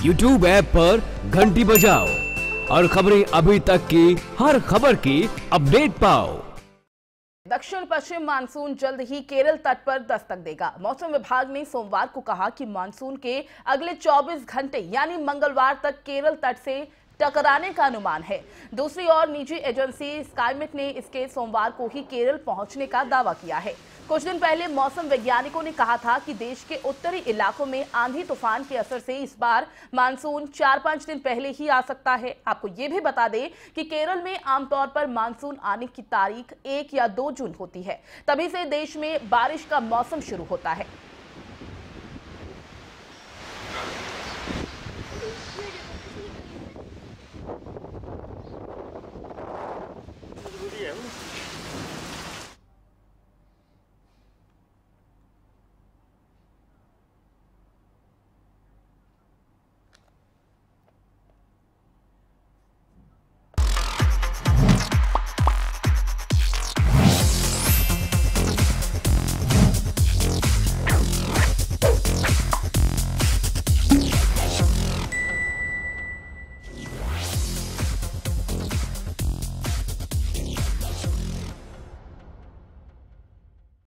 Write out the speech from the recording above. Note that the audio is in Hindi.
YouTube ऐप पर घंटी बजाओ और खबरें अभी तक की हर खबर की अपडेट पाओ। दक्षिण पश्चिम मानसून जल्द ही केरल तट पर दस्तक देगा। मौसम विभाग ने सोमवार को कहा कि मानसून के अगले 24 घंटे यानी मंगलवार तक केरल तट से टकराने का अनुमान है। दूसरी ओर निजी एजेंसी स्काईमेट ने इसके सोमवार को ही केरल पहुंचने का दावा किया है। कुछ दिन पहले मौसम वैज्ञानिकों ने कहा था कि देश के उत्तरी इलाकों में आंधी तूफान के असर से इस बार मानसून 4-5 दिन पहले ही आ सकता है। आपको ये भी बता दें कि केरल में आमतौर पर मानसून आने की तारीख 1 या 2 जून होती है। तभी से देश में बारिश का मौसम शुरू होता है।